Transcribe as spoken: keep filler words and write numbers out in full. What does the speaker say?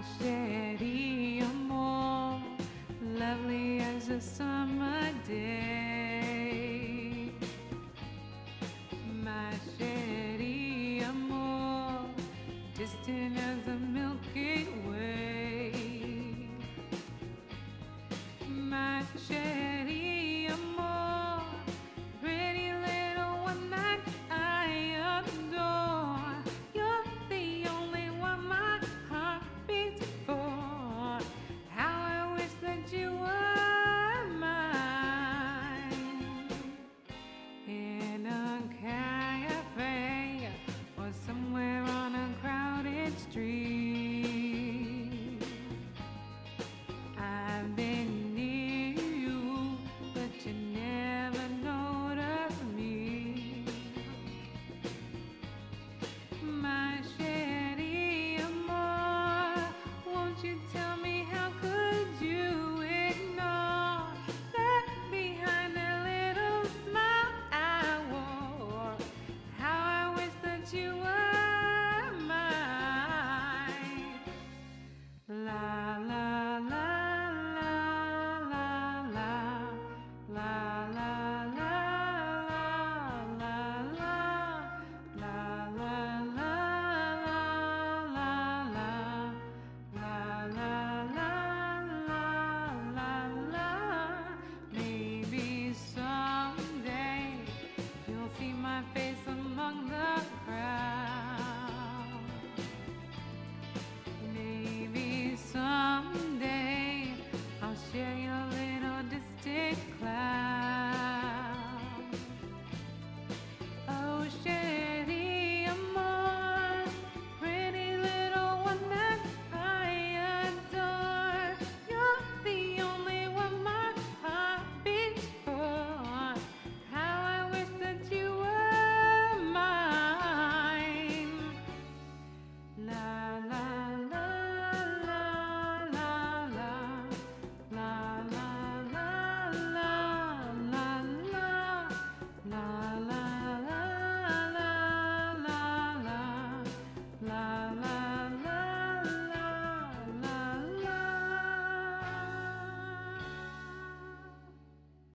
Sherry amor, lovely as a summer day. My Sherry amor, distant as the Milky Way. My Sherry amor, pretty little one that I adore. You're the only one my heart beats for. How I wish that you were mine. In a cafe or somewhere on a crowded street, I've been near you, but you never noticed me. My Sherry amor, won't you tell me how could you ignore that behind that little smile I wore? How I wish that you were